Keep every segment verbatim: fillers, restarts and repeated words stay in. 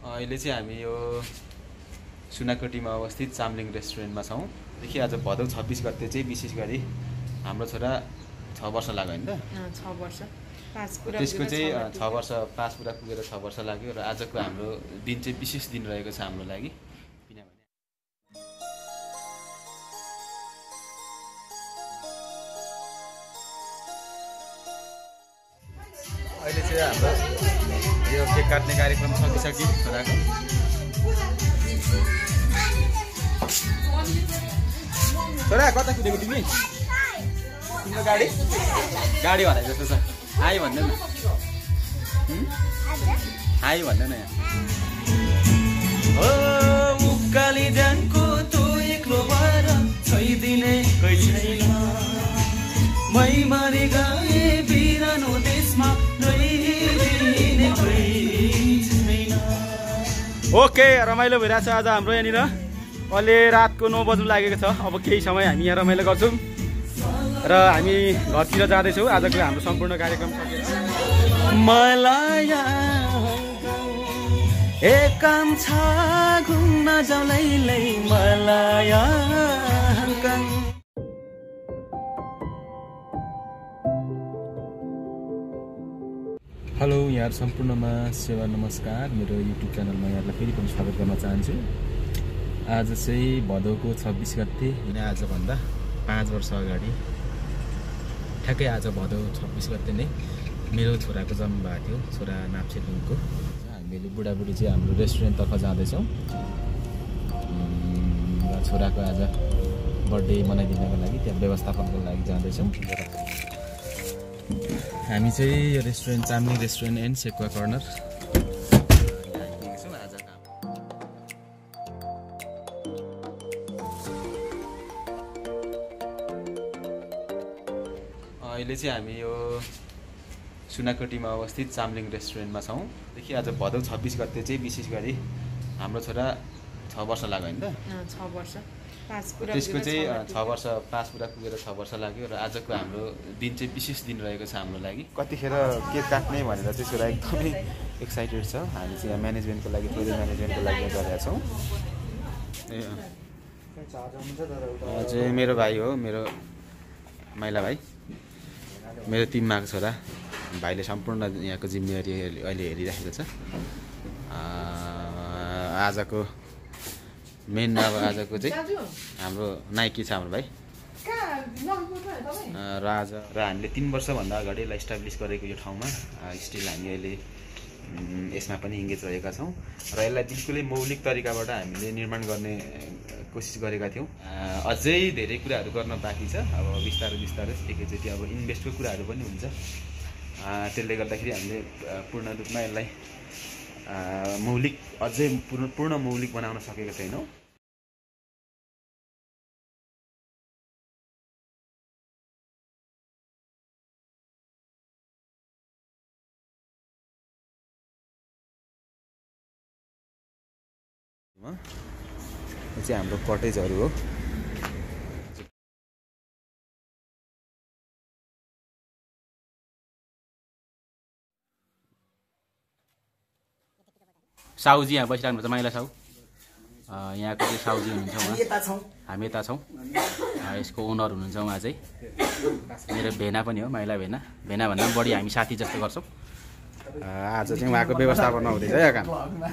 अहिले चाहिँ हामी यो सुनाकोटीमा अवस्थित चाम्लिङ रेस्टुरेन्टमा छौँ। देखि आज भदौ छब्बिस गते चाहिँ विशेष गरी हाम्रो छोरा छ वर्ष लाग्यो होइन त? छ वर्ष पाँच पुरा त्यसको चाहिँ छ वर्ष पाँच पुरा पुगेर छ वर्ष लाग्यो र आजको हाम्रो दिन चाहिँ विशेष दिन रहेको छ हाम्रो लागि। किनभने अहिले चाहिँ हाम्रो यो केक काट्ने कार्यक्रम सकिसक्यो छोराको। छोरा कता कुदेको तिमी? तिम्रो गाडी गाडी भने जस्तो छ। हाई भन्दैन हाई भन्दैन यहाँ। हो उकाली जानको तँ एक्लो भएर छैदिने कोही छैन, मै मरि गए बिरानो देशमा रहिदिने कोही छैन। ओके, रमाइलो भइरहेछ आज हाम्रो यहाँनिर। अहिले रातको नौ बज्नु लागेको छ। अब केही समय हामी यहाँ रमाइलो गर्छौँ र हामी घरतिर जाँदैछौँ। आजको हाम्रो सम्पूर्ण कार्यक्रम सकेर मलाई एकांक्षा घुम्न जाउलै मलाई। हेलो यार, सम्पूर्णमा सेवा नमस्कार। मेरो युट्युब च्यानलमा यहाँलाई फेरि पनि स्वागत गर्न चाहन्छु। आज चाहिँ भदौको छब्बिस गते होइन, आजभन्दा पाँच वर्ष अगाडि ठ्याक्कै आज भदौ छब्बिस गते नै मेरो छोराको जन्म भएको थियो। छोरा नाप्सेलुङको। हामीले बुढाबुढी चाहिँ हाम्रो रेस्टुरेन्टतर्फ जाँदैछौँ र छोराको आज बर्थडे मनाइदिनको लागि त्यहाँ व्यवस्थापनको लागि जाँदैछौँ। हामी चाहिँ यो restaurant Chamling restaurant and Sekuwa corner अहिले चाहिँ हामी यो सुनाकोटीमा अवस्थित चाम्लिङ रेस्टुरेन्टमा छौँ। देखि आज भदौ छब्बिस गते चाहिँ विशेष गरी हाम्रो छोरा छ वर्ष लाग्यो होइन त? छ वर्ष पाँच पुरा त्यसको चाहिँ छ वर्ष पाँच पुरा पुगेर छ वर्ष लाग्यो र आजको हाम्रो दिन चाहिँ विशेष दिन रहेको छ हाम्रो लागि। कतिखेर केक काट्ने भनेर चाहिँ छोरा एकदमै एक्साइटेड छ। हामी चाहिँ यहाँ म्यानेजमेन्टको लागि प्रोजेक्ट म्यानेजमेन्टको लागि गरिरहेका छौँ। ए चाहिँ मेरो भाइ हो, मेरो माइला भाइ, मेरो टिममा आएको छोरा। भाइले सम्पूर्ण यहाँको जिम्मेवारी अहिले हेरिराखेको छ। आजको मेन अब आजको चाहिँ हाम्रो नाइकी छ हाम्रो भाइ र आज र हामीले तिन वर्षभन्दा अगाडि यसलाई इस्टाब्लिस गरेको यो ठाउँमा स्टिल हामी अहिले यसमा पनि इङ्गेज रहेका छौँ र यसलाई बिल्कुलै मौलिक तरिकाबाट हामीले निर्माण गर्ने कोसिस गरेका थियौँ। अझै धेरै कुराहरू गर्न बाँकी छ। अब बिस्तारै बिस्तारै एकैचोटि अब इन्भेस्टको कुराहरू पनि हुन्छ। त्यसले गर्दाखेरि हामीले पूर्ण रूपमा यसलाई मौलिक अझै पूर्ण पूर्ण मौलिक बनाउन सकेका छैनौँ। यो चाहिँ हाम्रो कटेजहरू हो। साउजी यहाँ बसिरहनु पर्छ, माइला साउ यहाँको चाहिँ साउजी हुनुहुन्छ उहाँ। हामी यता छौँ। यसको ओनर हुनुहुन्छ उहाँ चाहिँ मेरो भेना पनि हो, माइला भेना। भेनाभन्दा पनि बढी हामी साथी जस्तो गर्छौँ। आज चाहिँ उहाँको व्यवस्थापनमा हुँदैछ यो काम।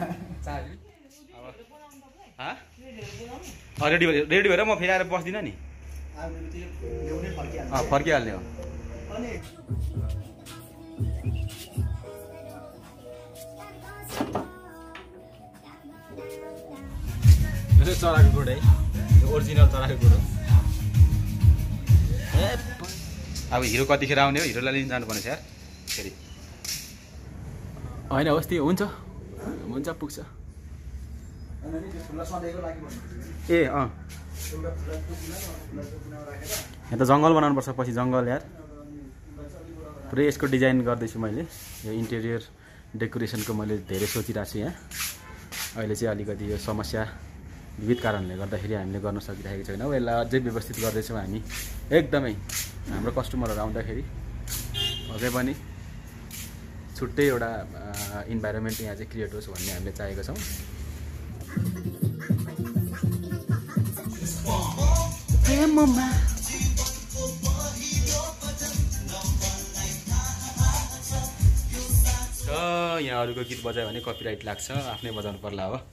रेडी रेडी भएर म फेरि आएर बस्दिनँ नि। फर्किहाल्ने हो। चराको गुड है, ओरिजिनल चराको गुड हो। अब हिरो कतिखेर आउने हो? हिरोलाई लिन जानुपर्ने छ यार फेरि। होइन होस्, त्यो हुन्छ हुन्छ पुग्छ। ए अँ यहाँ त जङ्गल बनाउनुपर्छ पछि, जङ्गल यार। पुरै यसको डिजाइन गर्दैछु मैले। यो इन्टेरियर डेकोरेसनको मैले धेरै सोचिरहेको छु यहाँ। अहिले चाहिँ अलिकति यो समस्या विविध कारणले गर्दाखेरि हामीले गर्न सकिरहेको छैनौँ। यसलाई अझै व्यवस्थित गर्दैछौँ हामी एकदमै। हाम्रो कस्टमरहरू आउँदाखेरि अझै पनि छुट्टै एउटा इन्भाइरोमेन्ट यहाँ चाहिँ क्रिएट होस् भन्ने हामीले चाहेको छौँ। यहाँ अरूको गीत बजायो भने कपिराइट लाग्छ, आफ्नै बजाउनु पर्ला हो।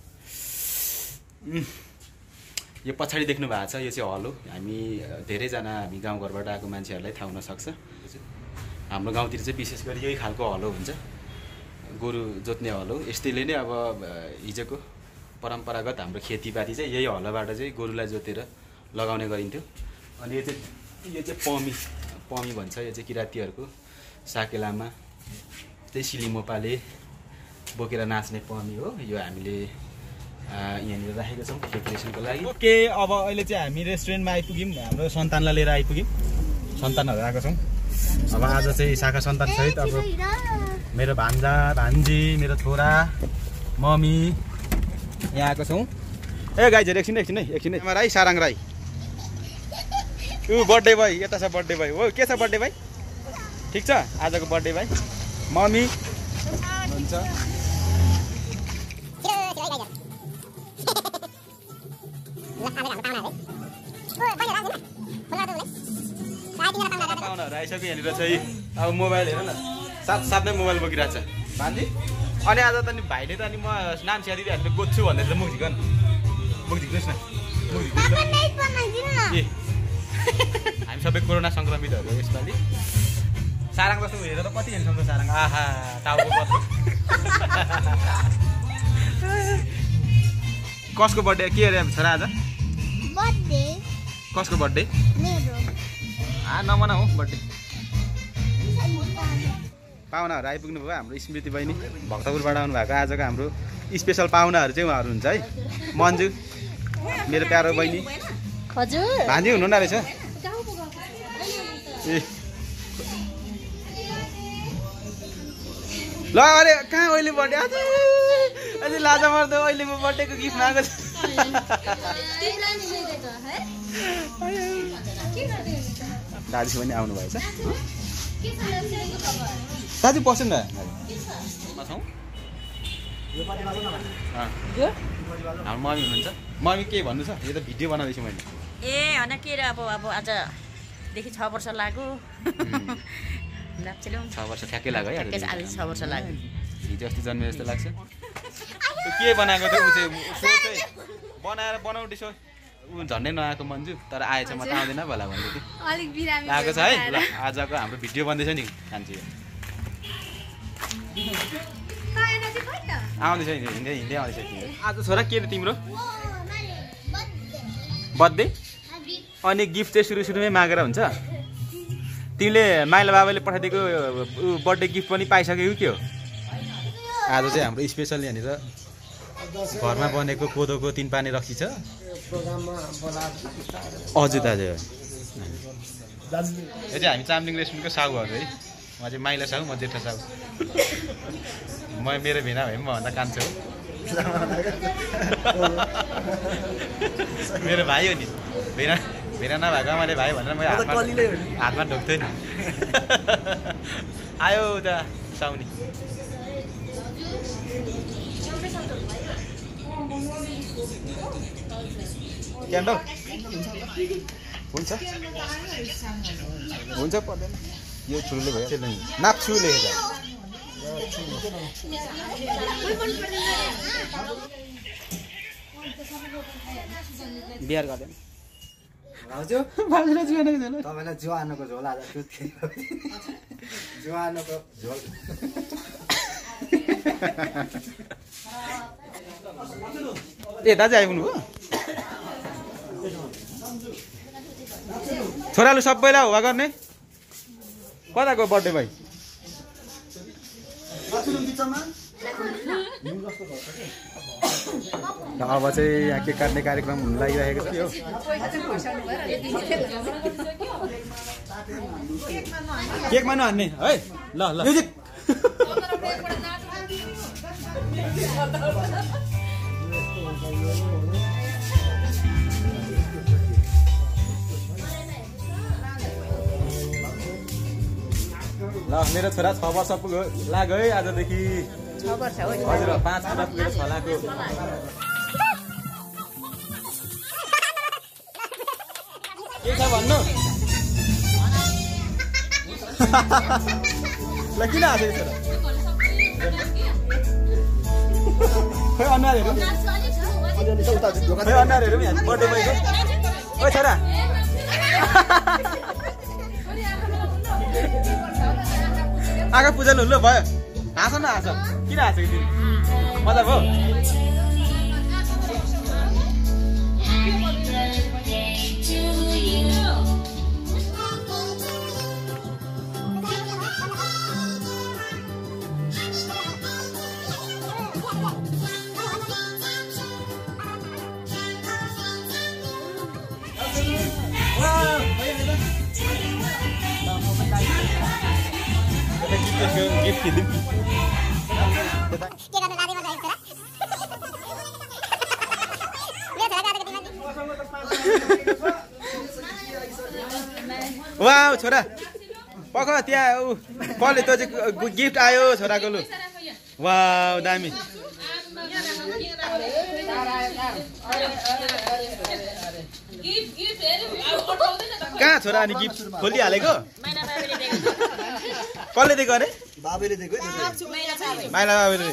यो पछाडि देख्नु भएको छ यो चाहिँ हल हो। हामी धेरैजना हामी गाउँघरबाट आएको मान्छेहरूलाई थाहा हुनसक्छ, हाम्रो गाउँतिर चाहिँ विशेष गरी यही खालको हलो हुन्छ, गोरु जोत्ने हलो। यस्तैले नै अब हिजोको परम्परागत हाम्रो खेतीपाती चाहिँ यही हलोबाट चाहिँ गोरुलाई जोतेर लगाउने गरिन्थ्यो। अनि यो चाहिँ यो चाहिँ पमी पमी भन्छ, यो चाहिँ किराँतीहरूको साकेलामा त्यही सिलिमोपाले बोकेर नाच्ने पमी हो। यो हामीले यहाँनिर राखेको छौँ डेकोरेसनको लागि। ओके, अब अहिले चाहिँ हामी रेस्टुरेन्टमा आइपुग्यौँ, हाम्रो सन्तानलाई लिएर आइपुग्यौँ, सन्तानहरू आएको छौँ। अब आज चाहिँ शाखा सन्तान सहित अब मेरो भान्जा भान्जी मेरो छोरा मम्मी यहाँ आएको छौँ। ए गाइजहरू एकछिन एकछिन है एकछिन है राई साराङ राई ऊ बर्थडे भाइ यता छ बर्थडे भाइ हो। के छ बर्थडे भाइ? ठिक छ आजको बर्थडे भाइ। मम्मी हुन्छ पाहुनाहरू आइसक्यो यहाँनिर चाहिँ। अब मोबाइल हेर न, साथ साथमै मोबाइल बोकिरहेको छ भान्जी। अनि आज त नि भाइले त अनि म नाम स्याहारिदिँदै हामीले गोज्छु भन्दै छ। मुख झिकन मुख झिक्नुहोस् न, मुख झिक्नुहोस् ए हामी सबै कोरोना सङ्क्रमितहरू यसपालि। साराङ जस्तो हेरेर त कति हेर्छौँ त साराङ, आहा टाउको पत्रो। कसको बर्थडे के अरे छोरा आज? कसको बर्थडे? आ नमना हो बर्थडे। पाहुनाहरू आइपुग्नु भयो हाम्रो स्मृति बहिनी भक्तपुरबाट आउनु भएको। आजको हाम्रो स्पेसल पाहुनाहरू चाहिँ उहाँहरू हुन्छ है। मन्जु मेरो प्यारो बहिनी, हजुर भान्जी हुनु न रहेछ ए। ल अरे कहाँ अहिले बर्थडे आज अझै लाजा मर्दो अहिले म बर्थडेको गिफ्ट मागेको छु। दाजु पनि आउनु भएछ। दाजु पस्नु न हाम्रो मम्मी हुनुहुन्छ। मम्मी के भन्नु छ? यो त भिडियो बनाउँदैछु मैले। ए होइन के अरे अब अब आजदेखि छ वर्ष लाग्यो। छ वर्ष ठ्याक्कै लाग्यो है, आज छ वर्ष लाग्यो। हिजो अस्ति जन्मे जस्तो लाग्छ। के बनाएको थियो ऊ चाहिँ बनाएर बनाउँदैछ ऊ झन्डै नआएको मन्जु, तर आएछ म त आउँदैन होला भन्दै थिएँ। आएको छ है। ल आजको हाम्रो भिडियो बन्दैछ नि खान्छु आउँदैछ हिँड्दै हिँड्दै आउँदैछ। आज छोरा के अरे तिम्रो बर्थडे? अनि गिफ्ट चाहिँ सुरु सुरुमै मागेर हुन्छ? तिमीले माइला बाबाले पठाइदिएको बर्थडे गिफ्ट पनि पाइसक्यौ के हो? आज चाहिँ हाम्रो स्पेसल यहाँनिर घरमा बनेको कोदोको तिन पानी रक्सी छ। हजुर दाजु यो चाहिँ हामी चामलिङ रेस्टुरेन्टको साहुहरू है। म चाहिँ माइला साहु, म जेठा साहु। म मेरो भिना भए पनि मभन्दा कान्छो हो। मेरो भाइ हो नि, भिना भिना नभएको मैले भाइ भनेर मैले हातमा हातमा ढोक्थेँ नि। आयो उता साउनी। क्यान्डल हुन्छ हुन्छ पर्दैन, यो ठुलो भयो नाप्छु लेखेको बिहार गर्दैन। तपाईँलाई ज्वानोको झोल आज ज्वानोको झोल ए दाजु आइपुग्नु भयो? छोराले सबैलाई हुवा गर्ने कताको बर्थडे भाइ? अब चाहिँ यहाँ केक काट्ने कार्यक्रम हुन लागिरहेको छ। केकमा नहान्ने है। ल ल म्युजिक ल मेरो छोरा छ वर्ष पुग्यो लाग्यो है आजदेखि छ वर्ष हो हजुर पाँच कुरा पुगेर छ लाखको के छ भन्नु ल किन आएको छोरा खै अनुहारहरू खै अनुहारहरू पनि यहाँ बर्थडे भएको ओ छोरा आँखा पुजाल्नु ल भयो हाँस न हाँस किन हाँसेको तिमी मजा भयो गिफ्ट किनिदिउँ वाउ छोरा पख त्यहाँ ऊ कसले त चाहिँ गिफ्ट आयो छोराको लु वाउ दामी कहाँ छोरा अनि गिफ्ट खोलिहालेको कसले दिएको अरे बाबुले दिएको माइला बाबुले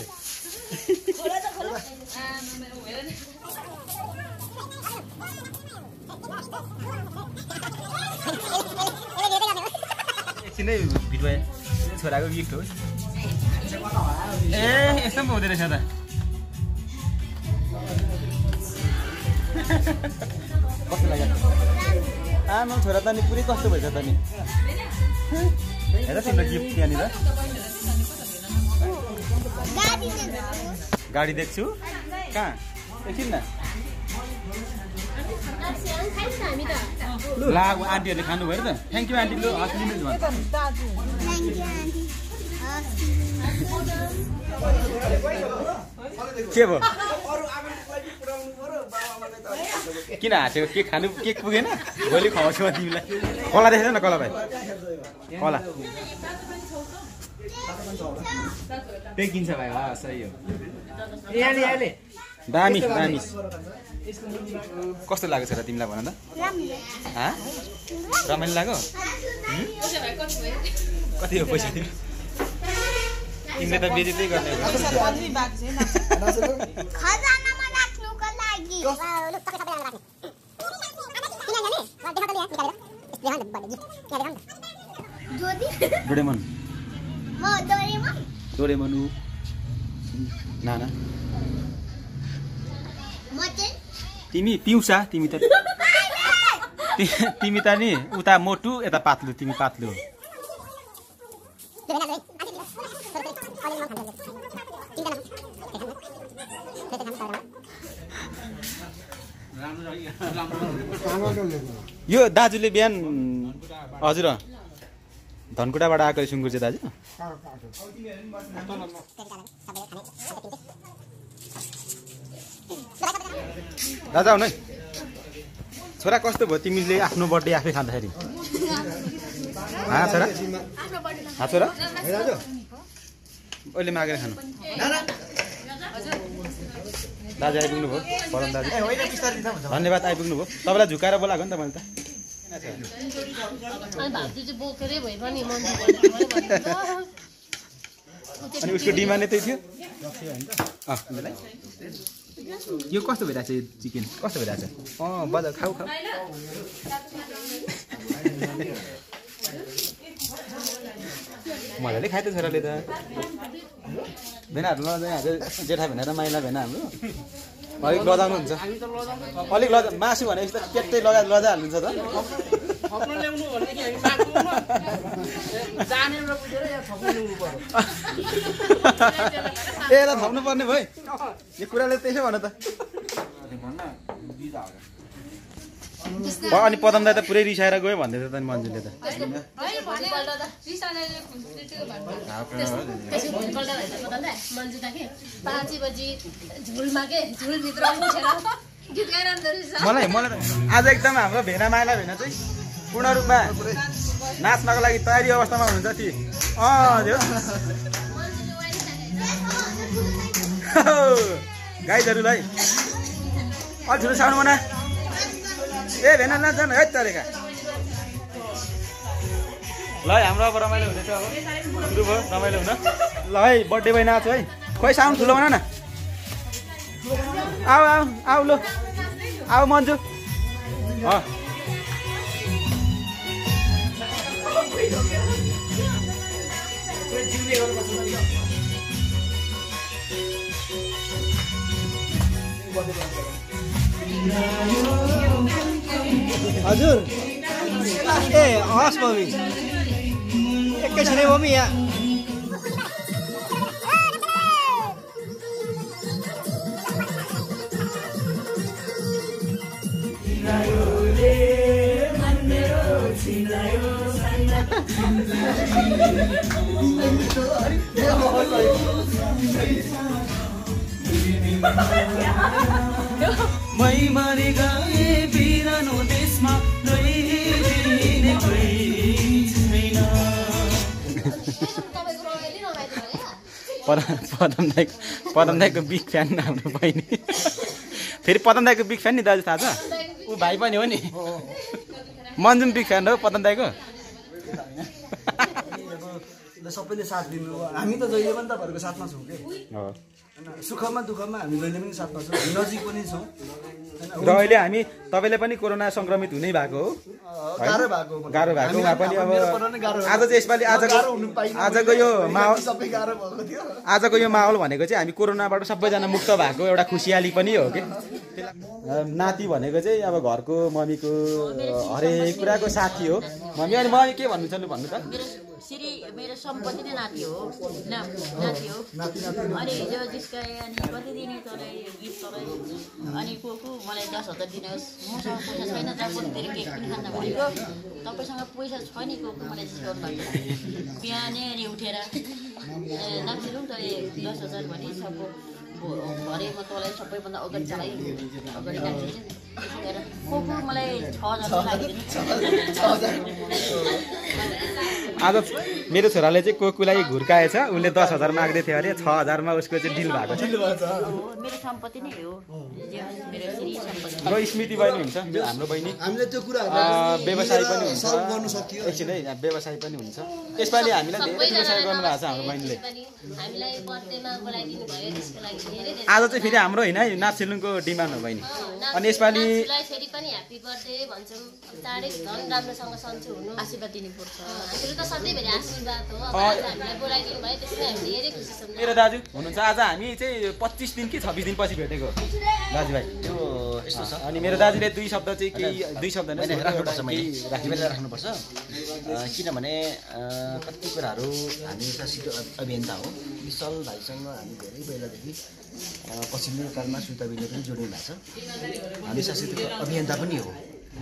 एकछिनै भिड भयो छोराको गिफ्ट हो ए यस्तो पनि हुँदो रहेछ त कस्तो लाग्यो आमा छोरा त नि पुरै कस्तो भएछ त नि हेर तिम्रो गिफ्ट यहाँनिर गाडी देख्छु कहाँ एकछिन न ला आन्टीहरूले खानुभयो त थ्याङ्क यू आन्टी लु हस् लिनुहोस् भन्छ के भयो किन हाँसेको के खानु के पुगेन भोलि खुवाउँछु म तिमीलाई कला देखेछ न कला भाइ कला त्यही किन्छ भाइ वा सही हो दामी दामी कस्तो लाग्यो छोरा तिमीलाई भन त रमाइलो लाग्यो कति हो पैसा तिमीले त बेजितै गर्ने डोरेमन डोरेमन ऊ नाना तिमी पिउँसा तिमी त तिमी त नि उता मोटु यता पातलु तिमी पातलु यो दाजुले बिहान हजुर धनकुटाबाट आएको सुँगुर चाहिँ दाजु दादा आउनु है छोरा कस्तो भयो तिमीले आफ्नो बर्थडे आफै खाँदाखेरि हाँ छोरा हाँ छोरा अहिले मागेर खानु दाजु आइपुग्नु भयो परम दाजु धन्यवाद आइपुग्नु भयो तपाईँलाई झुकाएर बोलाएको नि त मैले त अनि उसको डिमान्ड नै त्यही थियो यो कस्तो भइरहेछ चिकन कस्तो भइरहेछ अँ बजार खाऊ खाऊ मजाले खायो त छोराले त भेनाहरू लजाइ जेठा भेना र माइला भेना हाम्रो अलिक लजाउनुहुन्छ अलिक लजा मासु भनेपछि त पेटै लजा लजा हाल्नुहुन्छ त ए ल थप्नु पर्ने भयो यो कुराले त्यसो भन त अनि पदम दाइ त पुरै रिसाएर गयो भन्दै थियो त नि मन्जुले त मलाई मलाई आज एकदम हाम्रो भेना माइला भेना चाहिँ पूर्ण रूपमा नाच्नको लागि तयारी अवस्थामा हुनुहुन्छ ती अँ त्यो गाईहरूलाई अलि ठुलो साउन्ड बना ए भेना नाच्दैन है तरिका ल हाम्रो अब रमाइलो हुँदैछ अब सुरु भयो रमाइलो हुन ल है बर्थडे भयो नाच है खोइ साउन्ड ठुलो बना न आऊ आऊ आऊ ल आऊ मन्जु अँ हजुर ए हस् मम्मी एकैछिनै मम्मी यहाँ मै मरे गए बिरानो देशमा रहिदिने कोही छैन। पदम दाईको पदम दाईको बिग फ्यान हाम्रो बहिनी फेरि पदम दाईको बिग फ्यान नि दाजु थाहा छ ऊ भाइ पनि हो नि मन्जुम बिग फ्यान हो पदम दाईको सबैले साथ दिनु हामी त जहिले पनि तपाईँहरूको साथमा छौँ कि सुखमा दुःखमा हामी जहिले पनि साथमा छौँ नजिक पनि छौँ र अहिले हामी तपाईँले पनि कोरोना सङ्क्रमित हुनै भएको हो गाह्रो भएको गाह्रो भएको उहाँ पनि अब आज चाहिँ यसपालि आजको आजको यो माहौल सबै गाह्रो भएको थियो आजको यो माहौल भनेको चाहिँ हामी कोरोनाबाट सबैजना मुक्त भएको एउटा खुसियाली पनि हो कि नाति भनेको चाहिँ अब घरको मम्मीको हरेक कुराको साथी हो मम्मी अनि मम्मी के भन्नुहुन्छ लु भन्नु त श्री मेरो सम्पत्ति नै नाति हो नाति हो अनि हिजो जिस्काए अनि कति दिने तँलाई गीत तँलाई अनि को को मलाई दस हजार दिनुहोस् मसँग पैसा छैन जहाँ पनि फेरि केक पनि खान भनेको तपाईँसँग पैसा छ नि को को मलाई जिस्काउनु भएको बिहानै अनि उठेर नाच्नु तँले दस हजार भने सब भरे म तँलाई सबैभन्दा अगाडि चलाइ अगाडि नाचिदिन्छु त्यसो गरेर को को मलाई छ हजार लागिदिनु आज मेरो छोराले चाहिँ कोकुलाई घुर्काएछ उसले दस हजार माग्दै थियो अरे छ हजारमा उसको चाहिँ डिल भएको छ मेरो सम्पत्ति नै हो मेरो श्री सम्पत्ति र स्मृति बहिनी हुन्छ हाम्रो बहिनी हामीले त्यो कुरा व्यवसाय पनि हुन्छ गर्नु सकियो एकछिन है व्यवसाय पनि हुन्छ यसपालि हामीलाई धेरै व्यवसाय गर्नुभएको छ हाम्रो बहिनीले हामीलाई बर्थडेमा बोलाइदिनु भयो त्यसको लागि धेरै धेरै आज चाहिँ फेरि हाम्रो होइन है नाच सेलुनको डिमान्ड हो बहिनी अनि यसपालि फेरि पनि ह्याप्पी बर्थडे भन्छौँ चाँडै झन् राम्रोसँग सन्चो हुनु आशीर्वाद दिनुपर्छ हामीले त सधैँभरि आशीर्वाद हो अब आज हामीलाई बोलाइदिनु भयो त्यसमा हामी धेरै खुसी छौँ मेरो दाजु हुनुहुन्छ आज हामी चाहिँ पच्चिस दिन कि छब्बिस दिन पछि भेटेको दाजुभाइ त्यो यस्तो छ अनि मेरो दाजुले दुई शब्द चाहिँ केही दुई शब्द नै राख्नुपर्छ मैले राखिबेला राख्नुपर्छ किनभने कति कुराहरू हामी शासित अभियन्ता हो विशाल भाइसँग हामी धेरै बेलादेखि पछिल्लो कालमा सुताबीले पनि जोडिनु भएको छ हामी शासित अभियन्ता पनि हो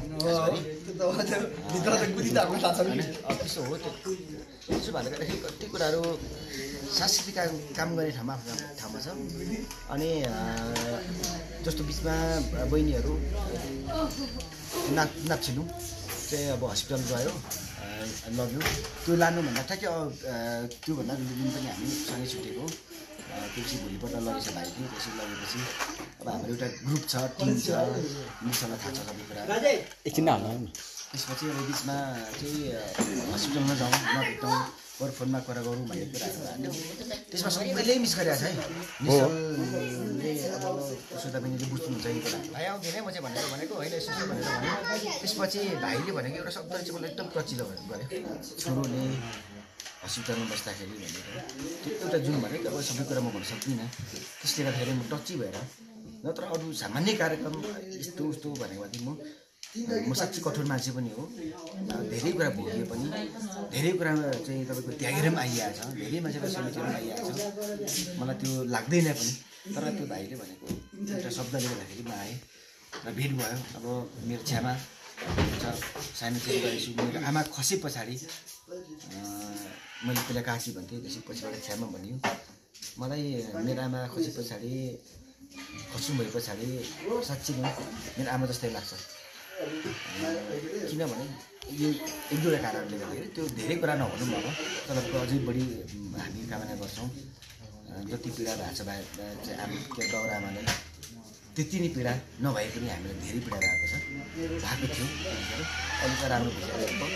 त्यस्तो हो त्यो त्यसो भन्दाखेरि कति कुराहरू सांस्कृतिक काम गर्ने ठाउँमा ठाउँमा छ अनि जस्तो बिचमा बहिनीहरू नाच नाच्नु चाहिँ अब हस्पिटल गयो लग्यो त्यो लानुभन्दा ठ्याक्कै त्योभन्दा दिन पनि हामी सँगै छुटेको त्यसपछि भोलिपल्ट लगेछ भाइ पनि त्यसरी लगेपछि अब हाम्रो एउटा ग्रुप छ टिम छ मसँग थाहा छ सबै कुरा एकछिन हाल्नु त्यसपछि अब बिचमा चाहिँ हस्पिटलमा जाउँ नभेटौँ बरु फोनमा कुरा गरौँ भन्ने कुराहरू हाल्यो त्यसमा सबैले मिस गरिरहेको छ है मिसले अब सुता पनि बुझ्नुहुन्छ यो कुरा भाइ आउँदैन म चाहिँ भनेर भनेको होइन यसो भनेर भन्यो त्यसपछि भाइले भनेको एउटा शब्द चाहिँ मलाई एकदम टचिलो गऱ्यो छोरोले हस्पिटलमा बस्दाखेरि भनेको त्यो एउटा जुन भनेको अब सबै कुरा म भन्न सक्दिनँ त्यसले गर्दाखेरि म टची भएर नत्र अरू सामान्य कार्यक्रम यस्तो उस्तो भनेको भए म म साँच्चै कठोर मान्छे पनि हो धेरै कुरा भोगिए पनि धेरै कुरामा चाहिँ तपाईँको त्यागेर पनि आइरहेको छ धेरै मान्छेलाई समेटेर पनि आइरहेको छ मलाई त्यो लाग्दैन पनि तर त्यो भाइले भनेको एउटा शब्दले गर्दाखेरि म आएँ र भेट भयो अब मेरो छ्यामा छ सानो चाहिँ गरेछु मेरो आमा खसे पछाडि मैले पहिला काकी भन्थेँ त्यसपछि पछिबाट छ्यामा भनियो मलाई मेरो आमा खसे पछाडि खस्नु भए पछाडि साँच्चै नै मेरो आमा जस्तै लाग्छ किनभने यो एक दुईवटा कारणले गर्दाखेरि त्यो धेरै कुरा नभनौँ अब तर अझै बढी हामी कामना गर्छौँ जति पीडा भएको छ चाहिँ आमा के बाउआमाले त्यति नै पीडा नभए पनि हामीलाई धेरै पीडा भएको छ भएको थियो अलिक राम्रो भइरहेको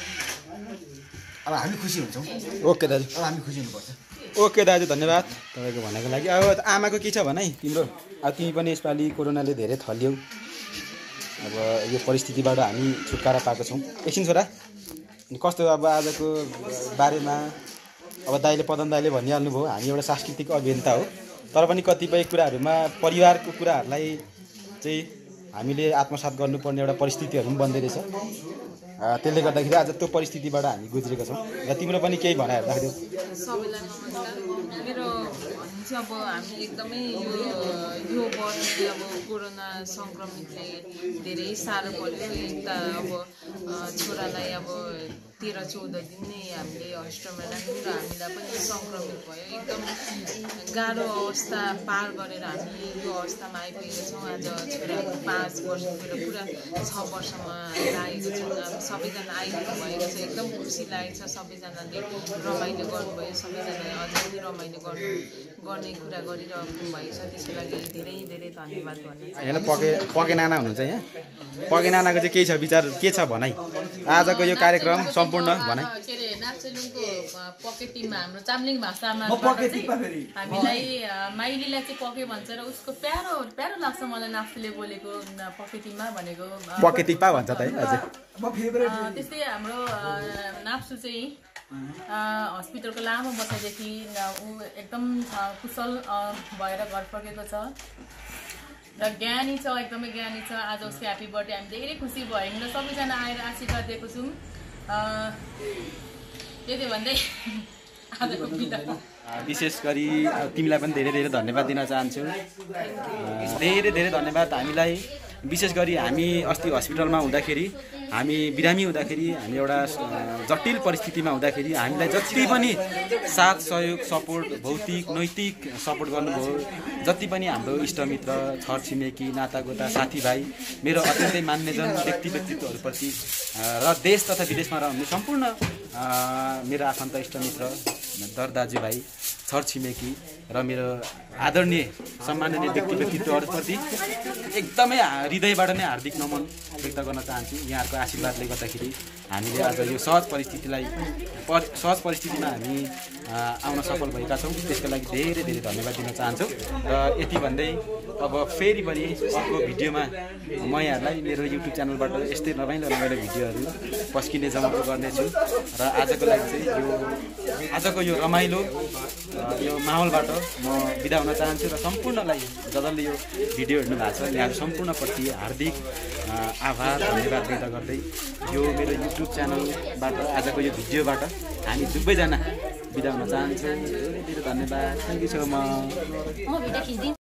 अब हामी खुसी हुन्छौँ। ओके दाजु, अब हामी खुसी हुनुपर्छ। ओके दाजु, धन्यवाद तपाईँको भनेको लागि। अब आमाको के छ भनाइ तिम्रो? अब तिमी पनि यसपालि कोरोनाले धेरै थलियौ, अब यो परिस्थितिबाट हामी छुटकारा पाएको छौँ। एकछिन छोरा, अनि कस्तो अब आजको बारेमा अब दाइले पदन दाइले भनिहाल्नुभयो हामी एउटा सांस्कृतिक अभियन्ता हो, तर पनि कतिपय कुराहरूमा परिवारको कुराहरूलाई चाहिँ हामीले आत्मसात गर्नुपर्ने एउटा परिस्थितिहरू पनि बन्दै रहेछ। त्यसले गर्दाखेरि आज त्यो परिस्थितिबाट हामी गुज्रेका छौँ र तिम्रो पनि केही भनाइ राखिदेऊ। सबैलाई नमस्कार। मेरो भनिन्छ अब हामी एकदमै यो यो वर्षले अब कोरोना सङ्क्रमितले धेरै साह्रो पर्यो। यता अब छोरालाई अब तेह्र चौध दिन नै हामीले हस्पिटलमा राख्यौँ र हामीलाई पनि सङ्क्रमित भयो। एकदम गाह्रो अवस्था पार गरेर हामी यो अवस्थामा आइपुगेका छौँ। आज छोराको पाँच वर्षतिर पुरा छ वर्षमा लागेको छौँ। अब सबैजना आइदिनु भएको छ, एकदम खुसी लागेको छ। सबैजनाले रमाइलो गर्नुभयो, सबैजनाले अझै पनि रमाइलो गर्नु गर्ने कुरा गरिरहनु भएको छ। त्यसको लागि धेरै धेरै धन्यवाद भन्नु छ। होइन पके पके नाना हुनुहुन्छ यहाँ, पके नानाको चाहिँ केही छ विचार, के छ भनाइ आजको यो कार्यक्रम सम्पूर्ण भनाइ? के अरे नाप्सेलुङको पके टिममा हाम्रो चाम्लिङ भाषामा हामीलाई माइलीलाई चाहिँ पके भन्छ र उसको प्यारो प्यारो लाग्छ मलाई नाप्सेले बोलेको पके टिममा भनेको पके टिप्पा भन्छ त है अझै। त्यस्तै हाम्रो नाप्सु चाहिँ हस्पिटलको लामो बसाइदेखि ऊ एकदम कुशल भएर घर फर्केको छ र ज्ञानी छ, एकदमै ज्ञानी छ। आज उसको ह्याप्पी बर्थडे हामी धेरै खुसी भयौँ र सबैजना आएर आशीर्वाद दिएको छौँ। त्यति भन्दै आजको बिदा विशेष गरी तिमीलाई पनि धेरै धेरै धन्यवाद दिन चाहन्छु। धेरै धेरै धन्यवाद। हामीलाई विशेष गरी हामी अस्ति हस्पिटलमा हुँदाखेरि, हामी बिरामी हुँदाखेरि, हामी एउटा जटिल परिस्थितिमा हुँदाखेरि हामीलाई जति पनि साथ सहयोग सपोर्ट भौतिक नैतिक सपोर्ट गर्नुभयो, जति पनि हाम्रो इष्टमित्र छरछिमेकी नातागोता साथीभाइ मेरो अत्यन्तै मान्यजन व्यक्ति व्यक्तित्वहरूप्रति र देश तथा विदेशमा रहने सम्पूर्ण मेरो आफन्त इष्टमित्र दर दाजुभाइ छरछिमेकी र मेरो आदरणीय सम्माननीय व्यक्ति व्यक्तित्वहरूप्रति एकदमै हृदयबाट नै हार्दिक नमन व्यक्त गर्न चाहन्छु। यहाँहरूको आशीर्वादले गर्दाखेरि हामीले आज यो सहज परिस्थितिलाई पर सहज परिस्थितिमा हामी आउन सफल भएका छौँ। त्यसको लागि धेरै धेरै धन्यवाद दिन चाहन्छु। र यति भन्दै अब फेरि पनि अर्को भिडियोमा म यहाँहरूलाई मेरो युट्युब च्यानलबाट यस्तै रमाइलो रमाइलो भिडियोहरू पस्किने जमातो गर्नेछु। र आजको लागि चाहिँ यो आजको यो रमाइलो यो माहौलबाट म बिदा हुन चाहन्छु र सम्पूर्णलाई जसले यो भिडियो हेर्नु भएको छ यहाँहरू सम्पूर्णप्रति हार्दिक आभार धन्यवाद व्यक्त गर्दै यो मेरो युट्युब च्यानलबाट आजको यो भिडियोबाट हामी दुवैजना बिदा हुन चाहन्छौँ। धेरै धेरै धन्यवाद। Thank you so much.